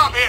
సామే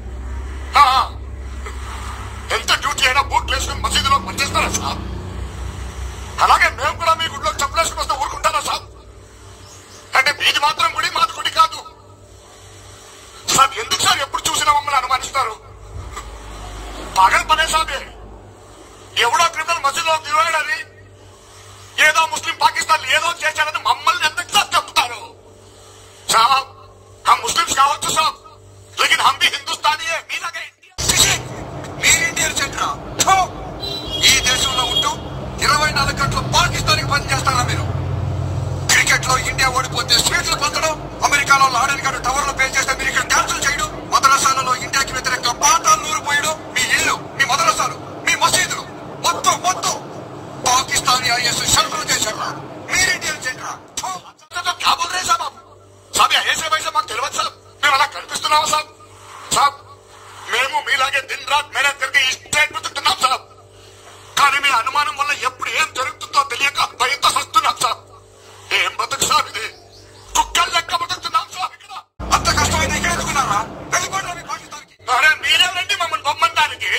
ఎంత డ్యూటీ అయినా బూట్లు వేసుకుని మసీదులో పనిచేస్తారా సార్? అలాగే మేము కూడా మీ గుడిలో చెప్పులేసుకుని వస్తే ఊరుకుంటారా సార్? అంటే మీది మాత్రం గుడి, మాది గుడి కాదు సార్. ఎందుకు సార్ ఎప్పుడు చూసినా మమ్మల్ని అనుమానిస్తారు? పగలు పనే సాబే. ఎవడో క్రిమినల్ మసీదులో దివాడని, ఏదో ముస్లిం పాకిస్తాన్ ఏదో చేశారని మమ్మల్ని ఎందుకు సార్ చెప్తారు సాబ్? हम मुस्लिम्स కావచ్చు సాబ్, लेकिन हम भी हिंदुस्तानी है. మీలాగే మీరు ఇండియన్ సెంటరా? ఈ దేశంలో ఉంటూ 24 గంటలు పాకిస్తాన్కి పని చేస్తారా మీరు? క్రికెట్ లో ఇండియా ఓడిపోతే స్వీట్లు పంచడం, అమెరికాలో లాడెన్ గారు టవర్ లో పే చేస్తే మీరు ఇక్కడ డాన్సులు చేయడం, మదరసాలలో ఇండియాకి వ్యతిరేకంగా పాఠాలు నూరిపోయడం, మీ ఇల్లు, మీ మదరసాలు, మీ మసీదులు మొత్తం పాకిస్తానీ ఐఎస్ షెల్టర్ చేశారా? మీరు ఇండియన్ సెంటరా? क्या बोल रहे साहब? साहब ऐसे वैसे మాకు తెలియదు సాబ్. మేము అలా కనిపిస్తున్నాము సాబ్. సాబ్ మేము మీలాగే దిన్ రాత్ మెహనత్ करके ఈ స్టేట్ బతుకుతున్నాం సాబ్. కానీ మీ అనుమానం వల్ల ఎప్పుడు ఏం జరుగుతుందో తెలియక భయంతో వస్తున్నాం సాబ్. ఏం బతుకు సాబ్ ఇది? కుక్కలు లెక్క బతుకుతున్నాం సాబ్. ఇక్కడ అంత కష్టమైతే ఇక్కడ ఎదుగున్నారా? వెళ్ళిపోండి మీ పాకిస్తాన్కి. అరే మీరేనండి మమ్మల్ని బొమ్మంటానికి?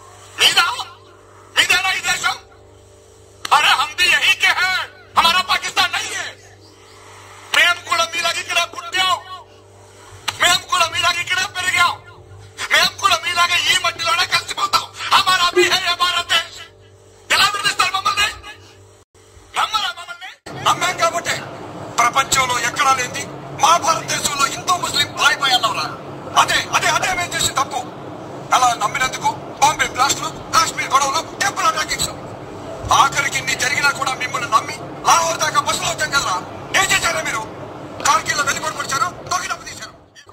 మీదేనా ఈ దేశం? అరే हम भी यही के हैं, हमारा पाकिस्तान नहीं है. మేము కూడా మీలాగే ఇక్కడ పుట్టాం, మేము కూడా మీలాగే ఇక్కడ పెరిగాం, మేము కూడా మీలాగే ఈ మట్టిలోనే కలిసిపోతాం. హమారా భీ హై హమారా దేశ్. ఎలా విడిస్తారు మమ్మల్ని? నమ్మరా మమ్మల్ని? నమ్మాం కాబట్టి ప్రపంచంలో ఎక్కడా లేని మా భారతదేశంలో హిందూ ముస్లిం బాయ్ బాయ్ అన్నవరా? అదే అదే అదే మేము చేసి తప్పు. అలా నమ్మినందుకు బాంబే బ్లాస్టులు, కాశ్మీర్ గొడవలు, టెంపుల్ అటాకింగ్స్, ఆఖరికి ఇన్ని జరిగినా కూడా మిమ్మల్ని నమ్మి లాహోర్ దాకా బస్సులో వచ్చాం కదరా. ఏం చేశారా మీరు? కార్గిల్ లో వెనుకొడి పొడిచారు, తొగినప్పు తీశారు.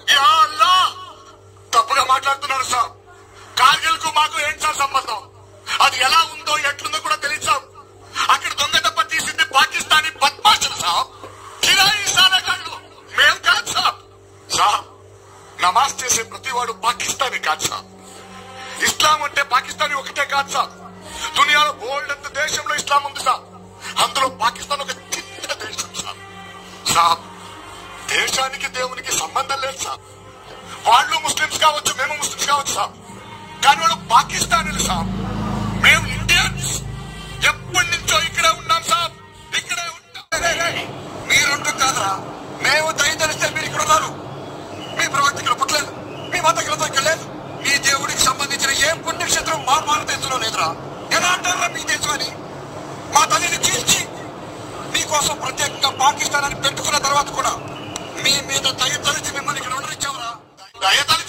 తప్పుగా మాట్లాడుతున్నారు సార్. కార్గిల్ కు మాకు ఏంటి సార్ సంబంధం? అది ఎలా ఉందో ఎట్లుందో కూడా తెలియదు సార్. అక్కడ దొంగ దెబ్బ తీసింది పాకిస్తానీ బద్మాషులు సార్, కిరాయి సాలగాళ్ళు. మేం కాదు సార్. సార్ నమాజ్ చేసే ప్రతివాడు పాకిస్తానీ కాదు సార్. ఇస్లాం అంటే పాకిస్తానీ ఒకటే కాదు సార్. దునియాలో బోల్డ్ అంత దేశంలో ఇస్లాం ఉంది సార్. అందులో పాకిస్తాన్ ఒక చిన్న దేశం సార్. సార్ దేశానికి దేవునికి సంబంధం లేదు సార్. వాళ్ళు ముస్లిమ్స్ కావచ్చు, మేము ముస్లిమ్స్ కావచ్చు సార్, కానీ వాళ్ళు పాకిస్తానీలు సార్. మేము ఇండియన్స్, ఎప్పటి నుంచో ఇక్కడే ఉన్నాం సార్, ఇక్కడే ఉంటాం. మీరుంటూ కాదురా, మేము దయతలిస్తే మీరు ఇక్కడ ఉన్నారు. మీ ప్రవక్త ఇక్కడ పుట్టలేదు, మీ మత గ్రంథం ఇక్కడ లేదు, మీ దేవుడికి సంబంధించిన ఏ పుణ్యక్షేత్రం మా భారతదేశంలో లేదురా. ఎలా అంటారా మీ దేశం అని? మా తల్లిని చీల్చి మీకోసం ప్రత్యేకంగా పాకిస్తాన్ అని పెట్టుకున్న తర్వాత కూడా మీ మీద దయతలిచి మిమ్మల్ని ఇక్కడ ఉండనిచ్చావురా. దయతలి